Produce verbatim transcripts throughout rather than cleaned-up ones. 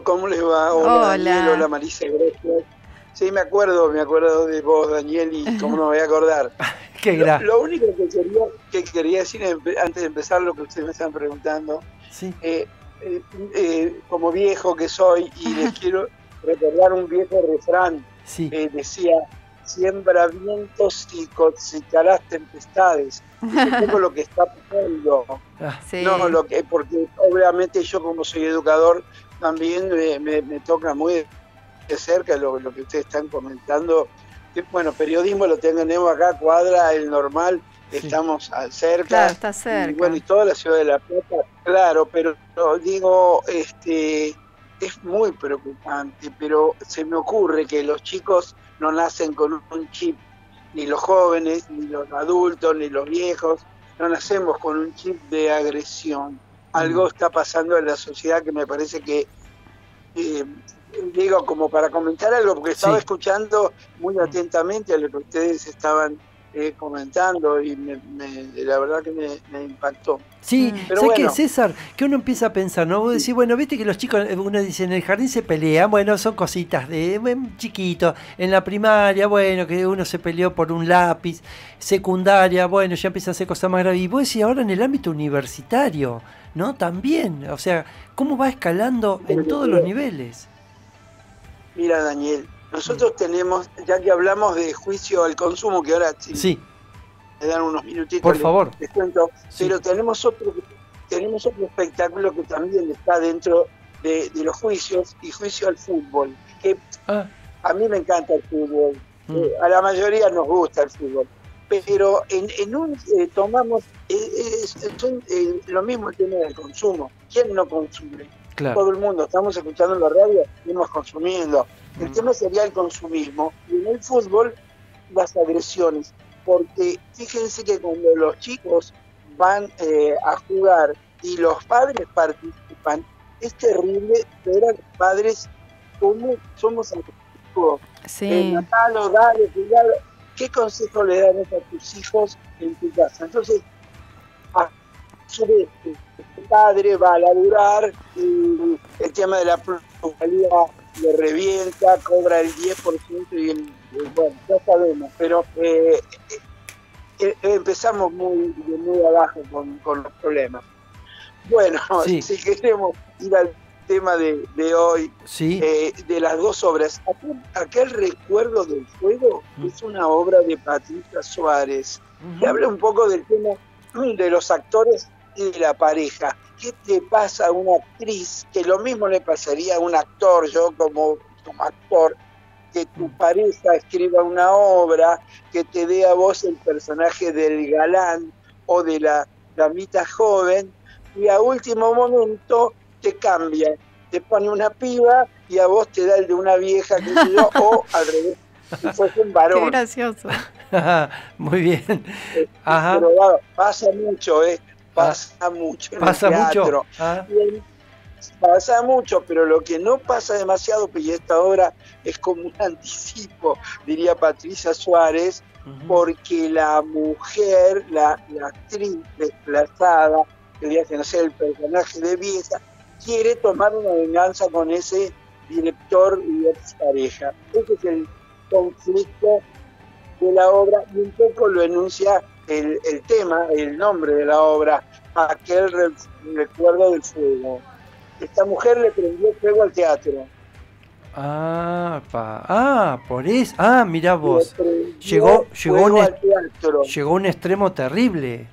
¿cómo les va? Hola, Hola. Daniel, hola Marisa, gracias. Sí, me acuerdo, me acuerdo de vos, Daniel, y cómo no me voy a acordar. Qué Lo, gra. lo único que quería, que quería decir antes de empezar lo que ustedes me están preguntando, Sí. eh, eh, eh, como viejo que soy, y les quiero recordar un viejo refrán, Sí. eh, decía, siembra vientos y cosecharás tempestades. Es un poco lo que está pasando. Ah, Sí. No, lo que, porque obviamente yo como soy educador también me, me, me toca muy de cerca lo, lo que ustedes están comentando. Que, bueno, periodismo lo tenemos acá, Cuadra, el normal, sí. estamos al cerca. Claro, está cerca. Y bueno, y toda la ciudad de La Plata, claro, pero digo, este, es muy preocupante, pero se me ocurre que los chicos no nacen con un chip, ni los jóvenes, ni los adultos, ni los viejos, no nacemos con un chip de agresión. Algo Mm. está pasando en la sociedad que me parece que, eh, digo, como para comentar algo, porque estaba Sí. escuchando muy atentamente a lo que ustedes estaban eh, comentando y me, me, la verdad que me, me impactó. Sí, Mm. Pero ¿sabes bueno, qué, César? Que uno empieza a pensar, ¿no? Vos decís, bueno, viste que los chicos, uno dice, en el jardín se pelean, bueno, son cositas de chiquito. En la primaria, bueno, que uno se peleó por un lápiz. Secundaria, bueno, ya empieza a hacer cosas más graves. Y vos decís, ahora en el ámbito universitario, ¿no? También, o sea, ¿cómo va escalando en todos los niveles? Mira, Daniel, nosotros mm. tenemos, ya que hablamos de juicio al consumo, que ahora sí, sí. me dan unos minutitos, por les, favor, les cuento, sí. pero tenemos otro, tenemos otro espectáculo que también está dentro de, de los juicios, y juicio al fútbol, que ah. a mí me encanta el fútbol, mm. eh, a la mayoría nos gusta el fútbol, pero en, en un eh, tomamos, eh, es, es, eh, lo mismo el tema del consumo. ¿Quién no consume? Claro. Todo el mundo, estamos escuchando en la radio, estamos consumiendo. El mm. tema sería el consumismo, y en el fútbol las agresiones, porque fíjense que cuando los chicos van eh, a jugar y los padres participan, es terrible ver a los padres como somos agresivos. Sí. Eh, matalo, dale, cuidado. ¿Qué consejo le dan a tus hijos en tu casa? Entonces, a su vez, el padre va a laburar y el tema de la plusvalía le revienta, cobra el diez por ciento y el, bueno, ya sabemos, pero eh, eh, empezamos muy, muy abajo con, con los problemas. Bueno, sí. Si queremos ir al tema de, de hoy, sí. eh, de las dos obras, aquel, aquel Recuerdo del Fuego mm. es una obra de Patricia Suárez, uh-huh. que habla un poco del tema de los actores y de la pareja. ¿Qué te pasa a una actriz? Que lo mismo le pasaría a un actor, yo como, como actor, que tu pareja escriba una obra, que te dé a vos el personaje del galán o de la damita joven, y a último momento te cambia, te pone una piba y a vos te da el de una vieja, qué sé yo, o al revés, si fuese un varón. Qué gracioso. Muy bien. Eh, Ajá. Pero bueno, pasa mucho, ¿eh? Pasa ah, mucho en pasa el teatro. Mucho. Ah. Y pasa mucho, pero lo que no pasa demasiado, y esta obra es como un anticipo, diría Patricia Suárez, uh-huh. porque la mujer, la, la actriz desplazada, que le hacen hacer el personaje de vieja, quiere tomar una venganza con ese director y expareja. Ese es el conflicto de la obra, y un poco lo enuncia el, el tema, el nombre de la obra, aquel re, Recuerdo del Fuego. Esta mujer le prendió fuego al teatro. Ah, pa, ah, por eso. Ah, mirá vos. Llegó, llegó, un est- llegó un extremo terrible.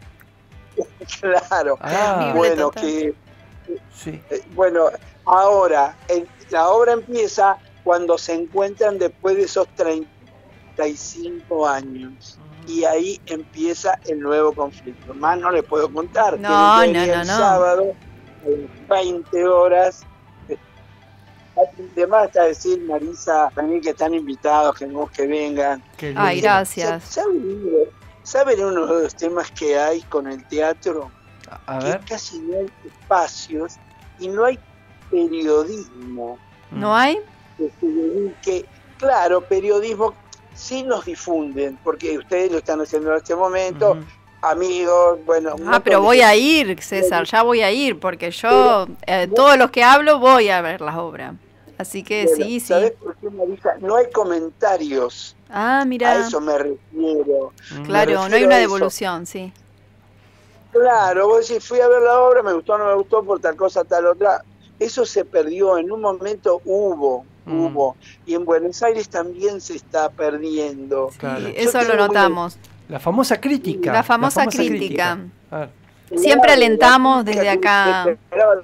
Claro. Ah, bueno, total. que sí. eh, bueno, ahora el, la obra empieza cuando se encuentran después de esos treinta y cinco años. Y ahí empieza el nuevo conflicto. Más no les puedo contar. No, que no, no, el no. sábado, a las veinte horas. Además está decir, Marisa, también que están invitados, que no que vengan. Ay, gracias. ¿Saben, ¿Saben uno de los temas que hay con el teatro? A que ver. casi no hay espacios y no hay periodismo. ¿No hay? Que, que claro, periodismo sí nos difunden, porque ustedes lo están haciendo en este momento, uh-huh. amigos, bueno. Ah, pero voy a ir, César, ya voy a ir, porque yo, eh, todos los que hablo, voy a ver las obras. Así que bueno, sí, ¿sabés sí. por qué, Marisa? No hay comentarios. Ah, mira. A eso me refiero. Claro, me refiero no hay una devolución, sí. Claro, vos decís, fui a ver la obra, me gustó o no me gustó por tal cosa, tal otra. Eso se perdió, en un momento hubo, mm. hubo. Y en Buenos Aires también se está perdiendo. Sí, claro. Eso lo notamos. La famosa crítica. La famosa, la famosa crítica. crítica. Ah. Siempre claro, alentamos desde acá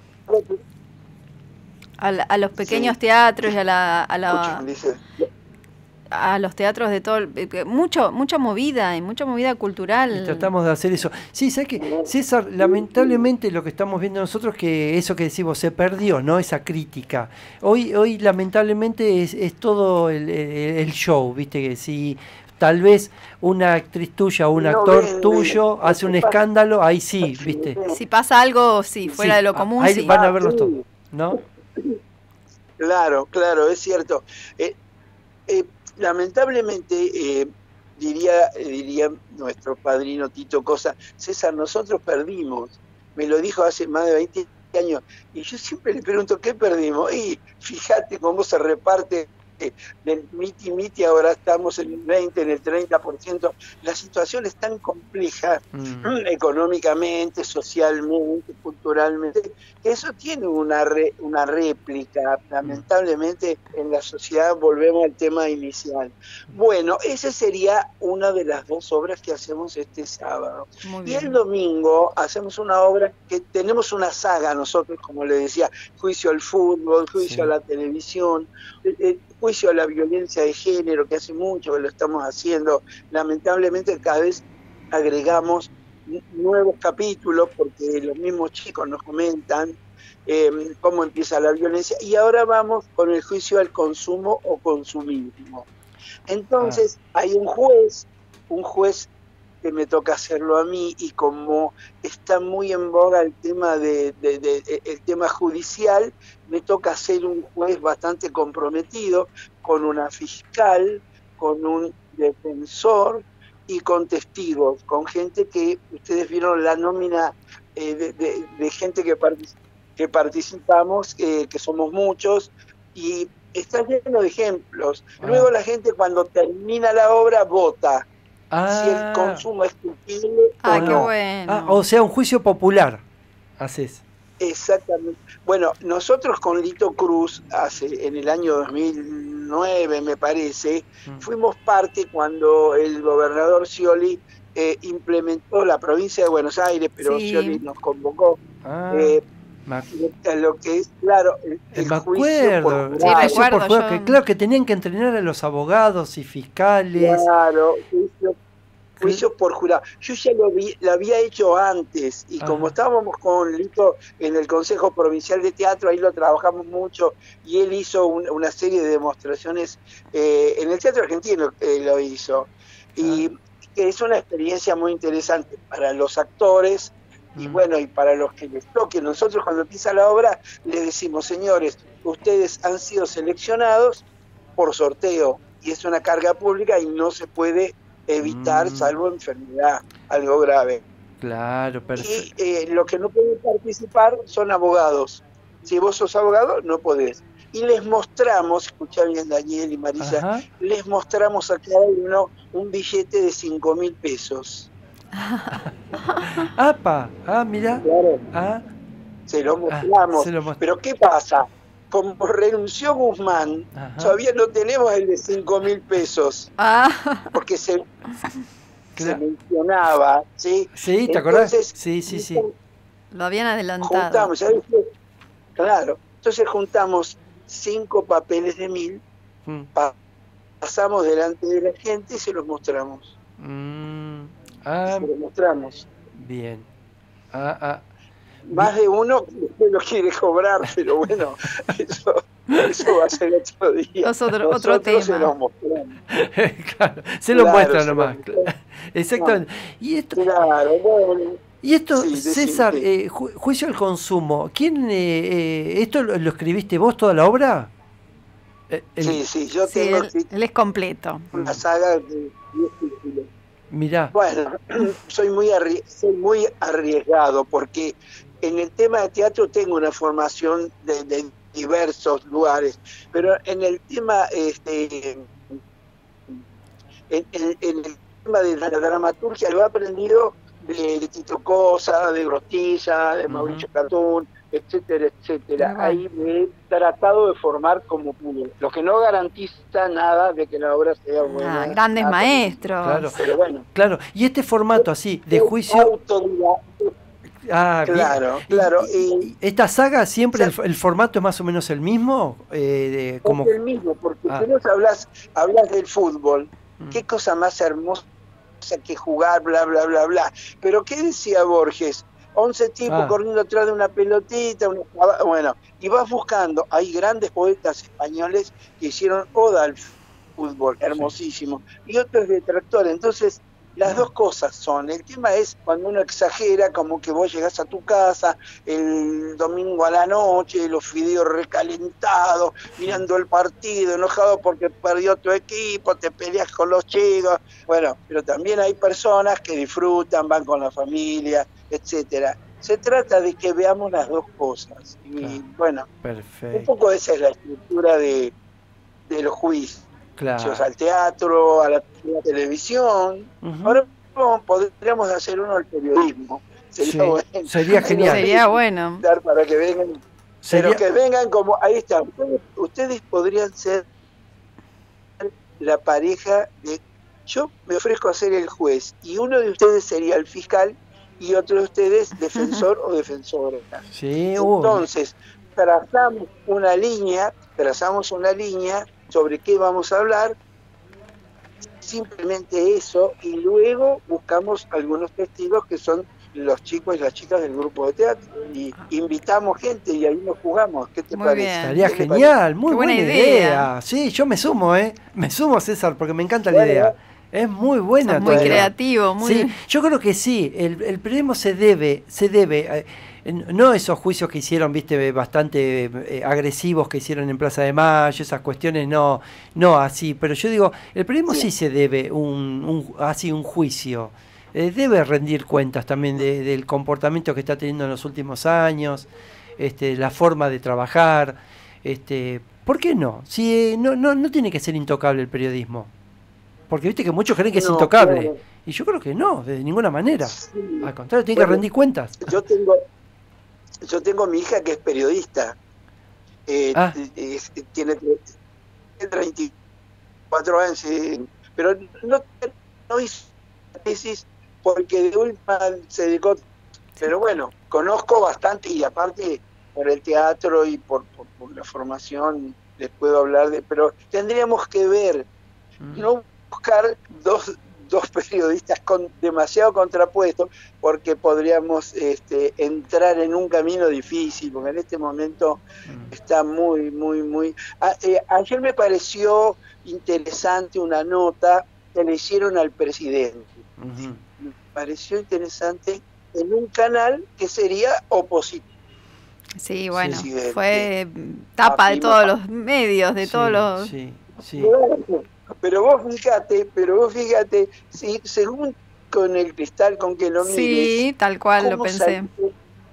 a, a los pequeños sí. teatros y a la... A la a los teatros de todo, mucho, mucha movida y mucha movida cultural. Y tratamos de hacer eso. Sí, ¿sabes qué? César, lamentablemente lo que estamos viendo nosotros que eso que decimos se perdió, ¿no? Esa crítica. Hoy, hoy lamentablemente es, es todo el, el, el show, ¿viste? Que si tal vez una actriz tuya o un no, actor ven, tuyo ven, hace un escándalo, ahí sí, ¿viste? Si pasa algo, sí, fuera sí, de lo común, ahí sí. van a verlos todos, ¿no? Claro, claro, es cierto. Eh, eh, Lamentablemente, eh, diría, diría nuestro padrino Tito Cosa, César, nosotros perdimos. Me lo dijo hace más de veinte años. Y yo siempre le pregunto, ¿qué perdimos? Y fíjate cómo se reparte del miti miti, ahora estamos en el veinte, en el treinta por ciento. La situación es tan compleja, mm. económicamente, socialmente, culturalmente, que eso tiene una, re, una réplica. Lamentablemente en la sociedad volvemos al tema inicial. Bueno, esa sería una de las dos obras que hacemos este sábado. Y el domingo hacemos una obra que tenemos una saga nosotros, como le decía, juicio al fútbol, juicio sí. a la televisión, eh, juicio a la violencia de género, que hace mucho que lo estamos haciendo. Lamentablemente cada vez agregamos nuevos capítulos porque los mismos chicos nos comentan eh, cómo empieza la violencia, y ahora vamos con el juicio al consumo o consumismo. Entonces ah. hay un juez, un juez que me toca hacerlo a mí, y como está muy en boga el tema de, de, de, de el tema judicial, me toca ser un juez bastante comprometido, con una fiscal, con un defensor y con testigos, con gente que ustedes vieron la nómina eh, de, de, de gente que, partic que participamos, eh, que somos muchos, y está lleno de ejemplos. Ah. Luego la gente cuando termina la obra vota. Ah. Si el consumo es culpable ah, o no. Qué bueno. Ah, o sea, un juicio popular haces. Exactamente. Bueno, nosotros con Lito Cruz, hace en el año dos mil nueve me parece, mm. fuimos parte cuando el gobernador Scioli eh, implementó la provincia de Buenos Aires, pero sí. Scioli nos convocó. Ah. Eh, lo que es, claro, el, el me juicio acuerdo, por sí, recuerdo, por juicio, yo... que, claro, que tenían que entrenar a los abogados y fiscales. Claro, juicio, juicio por jurado. Yo ya lo, vi, lo había hecho antes, y Ajá. como estábamos con Lito en el Consejo Provincial de Teatro, ahí lo trabajamos mucho, y él hizo un, una serie de demostraciones, eh, en el Teatro Argentino eh, lo hizo, y ah. que es una experiencia muy interesante para los actores, y bueno, y para los que les toque. Nosotros cuando empieza la obra les decimos, señores, ustedes han sido seleccionados por sorteo, y es una carga pública y no se puede evitar, mm. salvo enfermedad, algo grave. Claro, perfecto. Y eh, los que no pueden participar son abogados. Si vos sos abogado, no podés. Y les mostramos, escuchá bien Daniel y Marisa, Ajá. les mostramos a cada uno un billete de cinco mil pesos. ¡Apa! Ah, mira. Claro. Ah. Se lo mostramos. Ah, se lo most... Pero ¿qué pasa? Como renunció Guzmán, Ajá. todavía no tenemos el de cinco mil pesos. Ah. Porque se, claro. se mencionaba, ¿sí? Sí, ¿te acordás? Sí, sí, sí. Lo habían adelantado. Juntamos, ¿sabes? Claro. Entonces juntamos cinco papeles de mil, mm. pasamos delante de la gente y se los mostramos. Mm. Ah, se lo mostramos. Bien. Ah, ah. Más de uno lo quiere cobrar, pero bueno, eso, eso va a ser otro día. Otro, otro tema. Se lo mostramos. Claro, se lo claro, muestra nomás. Claro. Exactamente. No. Y esto, claro, bueno. Y esto, sí, César, eh, ju juicio al consumo. ¿Quién eh, eh, esto lo, lo escribiste vos toda la obra? Eh, el, sí, sí, yo sí, tengo. Él, él es completo. Una saga de diez títulos. Mirá. Bueno, soy muy, arri soy muy arriesgado porque en el tema de teatro tengo una formación de, de diversos lugares, pero en el tema, este, en, en, en el tema de la dramaturgia lo he aprendido de, de Tito Cosa, de Grostilla, de Mauricio uh-huh. Catún, etcétera, etcétera. Uh-huh. Ahí me he tratado de formar como pude, lo que no garantiza nada de que la obra sea buena. Ah, grandes ah, maestros. Claro, pero bueno. Claro, y este formato así, de juicio... Ah, claro, bien. claro. ¿Y, y, ¿Esta saga siempre el, el formato es más o menos el mismo? Eh, de, como... Es el mismo, porque ah. si vos hablas, hablas del fútbol, mm. qué cosa más hermosa que jugar, bla, bla, bla, bla. Pero ¿qué decía Borges? once tipos ah. corriendo atrás de una pelotita, una... bueno, y vas buscando, hay grandes poetas españoles que hicieron oda al fútbol, hermosísimo, sí. y otros detractores, entonces... Las dos cosas son, el tema es cuando uno exagera, como que vos llegás a tu casa el domingo a la noche, los fideos recalentados, mirando el partido, enojado porque perdió tu equipo, te peleas con los chicos, bueno, pero también hay personas que disfrutan, van con la familia, etcétera. Se trata de que veamos las dos cosas, y claro. bueno, Perfecto. un poco esa es la estructura de, de los juicios. Claro. Al teatro, a la, a la televisión. Uh-huh. Ahora bueno, podríamos hacer uno al periodismo. Sería, sí, bueno. sería genial. Sería bueno. Para que vengan, sería... Pero que vengan como, ahí está, ustedes, ustedes podrían ser la pareja de, yo me ofrezco a ser el juez, y uno de ustedes sería el fiscal, y otro de ustedes defensor o defensora. Sí, Entonces, uh. trazamos una línea, trazamos una línea sobre qué vamos a hablar, simplemente eso, y luego buscamos algunos testigos que son los chicos y las chicas del grupo de teatro, y invitamos gente y ahí nos jugamos. ¿Qué te muy parece? Bien. Estaría genial, parece? Muy buena, buena idea. idea. Sí, yo me sumo, ¿eh? Me sumo, César, porque me encanta la bueno, idea. Es muy buena. Sos muy idea. creativo, muy... Sí, yo creo que sí, el, el periodismo se debe, se debe... Eh, no esos juicios que hicieron, viste, bastante eh, agresivos que hicieron en Plaza de Mayo, esas cuestiones, no, no así, pero yo digo, el periodismo sí, sí se debe un, un así un juicio, eh, debe rendir cuentas también de, del comportamiento que está teniendo en los últimos años, este, la forma de trabajar, este, ¿por qué no? Si eh, no, no, no tiene que ser intocable el periodismo, porque viste que muchos creen que es no, intocable, claro. y yo creo que no, de ninguna manera, sí. al contrario, tiene bueno, que rendir cuentas. Yo tengo Yo tengo mi hija que es periodista, eh, ah. es, tiene treinta y cuatro años, eh, pero no, no hizo tesis porque de última se dedicó, pero bueno, conozco bastante y aparte por el teatro y por, por, por la formación les puedo hablar de, pero tendríamos que ver, mm. no buscar dos... dos periodistas con demasiado contrapuestos, porque podríamos este, entrar en un camino difícil, porque en este momento mm. está muy, muy, muy... A, eh, ayer me pareció interesante una nota que le hicieron al presidente. Uh-huh. Me pareció interesante en un canal que sería opositivo. Sí, bueno, sí, fue tapa de todos los medios, de sí, todos los... Sí, sí. Pero vos fíjate, pero vos fíjate, si, según con el cristal con que lo mires... Sí, tal cual lo pensé. Salió,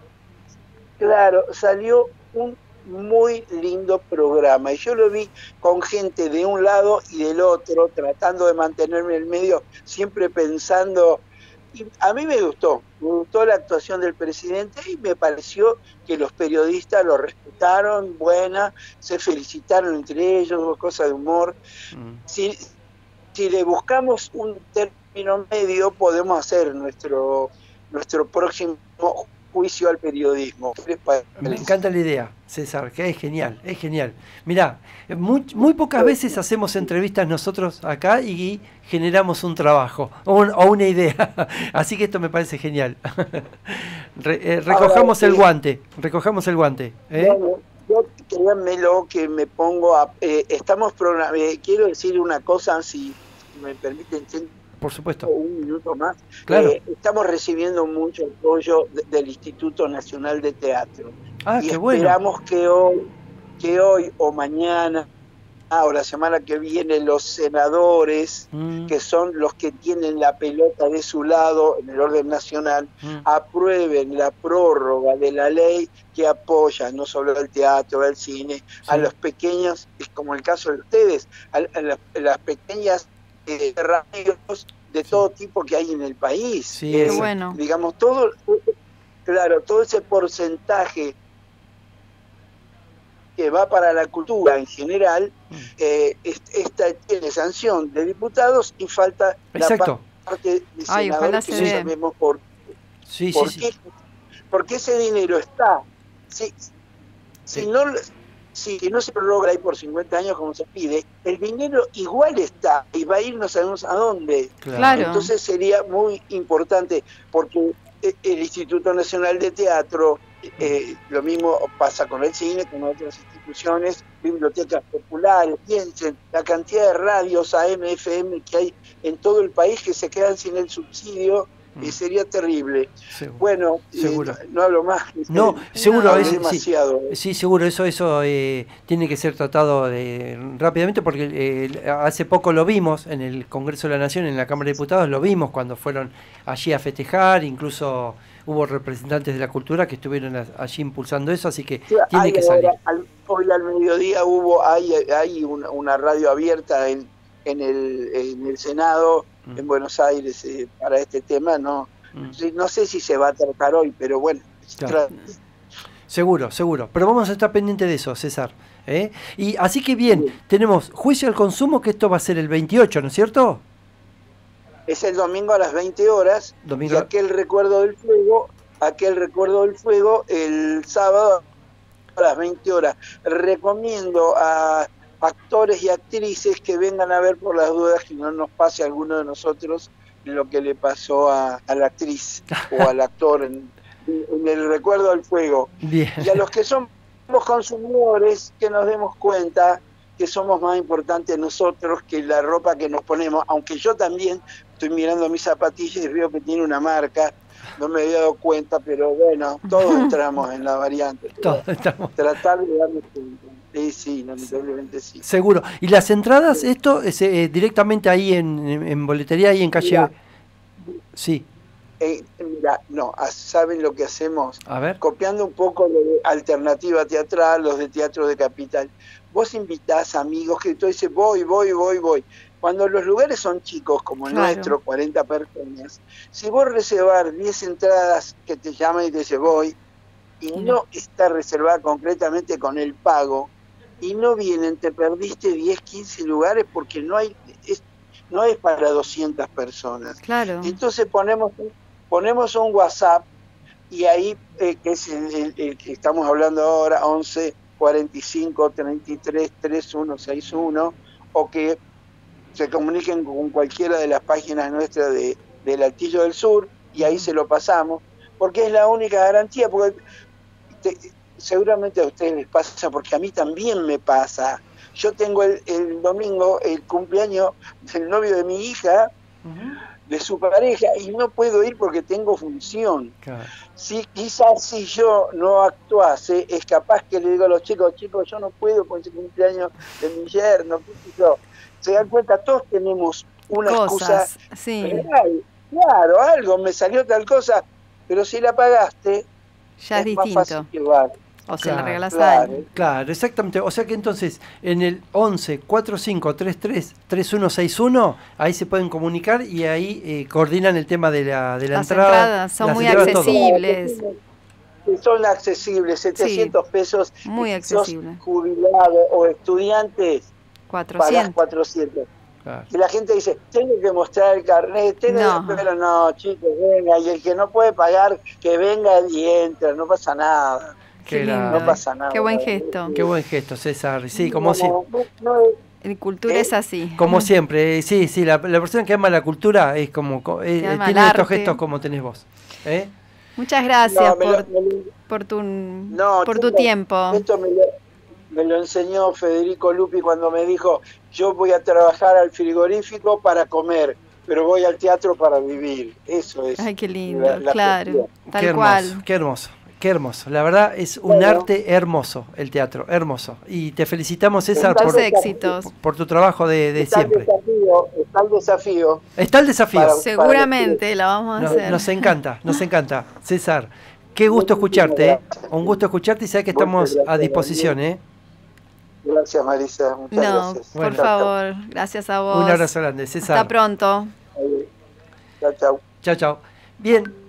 claro, salió un muy lindo programa, y yo lo vi con gente de un lado y del otro, tratando de mantenerme en el medio, siempre pensando... Y a mí me gustó, me gustó la actuación del presidente y me pareció que los periodistas lo respetaron, buena, se felicitaron entre ellos, cosas de humor. Mm. Si, si le buscamos un término medio, podemos hacer nuestro, nuestro próximo juicio al periodismo. Me encanta la idea, César, que es genial, es genial. Mirá, muy, muy pocas veces hacemos entrevistas nosotros acá y generamos un trabajo o, un, o una idea, así que esto me parece genial. Re, eh, recojamos Ahora, el guante, recojamos el guante. ¿eh? Bueno, yo créanmelo que me pongo a... Eh, estamos programando, eh, quiero decir una cosa, si me permiten... Por supuesto. Un minuto más. Claro. Eh, estamos recibiendo mucho apoyo de, del Instituto Nacional de Teatro. Ah, y qué bueno. Esperamos que hoy, que hoy o mañana o la semana que viene los senadores, mm. que son los que tienen la pelota de su lado en el orden nacional, mm. aprueben la prórroga de la ley que apoya no solo al teatro, al cine, sí. a los pequeños, es como el caso de ustedes, a, a, las, a las pequeñas eh, radios de sí. todo tipo que hay en el país. Sí, eh, bueno. Digamos, todo, claro, todo ese porcentaje que va para la cultura en general, eh, esta tiene sanción de diputados y falta Exacto. la parte de senadores, que no sabemos por, sí, por sí, qué, sí. porque ese dinero está, si, si sí. no si no se prorroga ahí por cincuenta años como se pide, el dinero igual está y va a ir no sabemos a dónde. Claro. Entonces sería muy importante, porque el Instituto Nacional de Teatro, Eh, lo mismo pasa con el cine, con otras instituciones, bibliotecas populares. Piensen la cantidad de radios A M, F M que hay en todo el país que se quedan sin el subsidio, mm. y sería terrible. Seguro. Bueno, seguro. Eh, no hablo más. No, seguro, no, es, demasiado. Sí, sí, seguro, eso eso eh, tiene que ser tratado de, rápidamente, porque eh, hace poco lo vimos en el Congreso de la Nación, en la Cámara de Diputados, lo vimos cuando fueron allí a festejar, incluso hubo representantes de la cultura que estuvieron allí impulsando eso, así que sí, tiene hay, que salir. Ahora, al, hoy al mediodía hubo hay, hay una, una radio abierta en, en, el, en el Senado, mm. en Buenos Aires, eh, para este tema. No, mm. no sé si se va a tratar hoy, pero bueno. Claro. Seguro, seguro. Pero vamos a estar pendientes de eso, César. ¿eh? Y así que bien, sí. tenemos juicio al consumo, que esto va a ser el veintiocho, ¿no es cierto? Es el domingo a las veinte horas, domingo. Y aquel recuerdo del fuego, aquel recuerdo del fuego el sábado a las veinte horas. Recomiendo a actores y actrices que vengan a ver por las dudas que no nos pase a alguno de nosotros lo que le pasó a, a la actriz o al actor en, en el recuerdo del fuego. Bien. Y a los que somos consumidores, que nos demos cuenta que somos más importantes nosotros que la ropa que nos ponemos, aunque yo también estoy mirando mis zapatillas y veo que tiene una marca, no me había dado cuenta, pero bueno, todos entramos en la variante. Todos estamos. Tratar de darnos cuenta. Sí, sí, lamentablemente sí. Seguro. ¿Y las entradas, sí. esto es eh, directamente ahí en, en, en boletería, ahí en calle? Mira, sí. Eh, mira, no, ¿saben lo que hacemos? A ver. Copiando un poco lo de Alternativa Teatral, los de Teatro de Capital. Vos invitás amigos que tú dices, voy, voy, voy, voy. Cuando los lugares son chicos, como el claro. nuestro, cuarenta personas, si vos reservar diez entradas que te llaman y te dicen voy, y sí. no está reservada concretamente con el pago, y no vienen, te perdiste diez, quince lugares porque no hay, es, no es para doscientas personas. Claro. Entonces ponemos, ponemos un WhatsApp, y ahí, eh, que es el, el, el que estamos hablando ahora, once cuarenta y cinco treinta y tres treinta y uno sesenta y uno, o que se comuniquen con cualquiera de las páginas nuestras de, del Altillo del Sur, y ahí se lo pasamos, porque es la única garantía, porque te, seguramente a ustedes les pasa, porque a mí también me pasa. Yo tengo el, el domingo el cumpleaños del novio de mi hija, uh-huh. de su pareja, y no puedo ir porque tengo función. Claro. Si, quizás si yo no actuase, es capaz que le digo a los chicos, chicos, yo no puedo con ese cumpleaños de mi yerno, yo. Se dan cuenta, todos tenemos una Cosas, excusa sí. real. Claro, algo, me salió tal cosa, pero si la pagaste, ya es, es distinto. más fácil que vale. O sea, claro, la regalas claro. a él. Claro, exactamente. O sea que entonces, en el once cuarenta y cinco treinta y tres treinta y uno sesenta y uno, ahí se pueden comunicar y ahí eh, coordinan el tema de la, de la las entrada. Entradas son muy accesibles. Todo. Son accesibles, setecientos sí, pesos. Muy accesibles. Jubilados o estudiantes, cuatrocientos. cuatrocientos. Claro. Y la gente dice, tengo que mostrar el carnet, tengo no. que... pero no, chicos, venga, y el que no puede pagar, que venga y entra, no pasa nada. Qué lindo, no pasa nada. Qué buen gesto. Qué buen gesto, César. Sí, como no, si... no, no, en cultura ¿eh? Es así. Como siempre, sí, sí, la, la persona que ama la cultura es como eh, tiene estos arte. gestos como tenés vos. ¿eh? Muchas gracias no, por, lo, lo, por tu, no, por tu tiempo. Esto me lo, me lo enseñó Federico Lupi cuando me dijo, yo voy a trabajar al frigorífico para comer, pero voy al teatro para vivir. Eso es. Ay, qué lindo, la, la claro, cuestión. tal qué hermoso, cual. Qué hermoso. qué hermoso. La verdad es un bueno. arte hermoso el teatro, hermoso. Y te felicitamos, César, por, éxitos. Por, por tu trabajo de, de está siempre. El desafío, está el desafío. Está el desafío. Para, Seguramente para lo vamos a nos, hacer. Nos encanta, nos encanta. César, qué gusto escucharte. ¿eh? Un gusto escucharte y sabes que estamos a disposición. ¿eh? Gracias, Marisa. Muchas no, gracias. Por bueno, favor, gracias a vos. Un abrazo grande, César. Hasta pronto. Chao, chao. Chao, chao. Bien.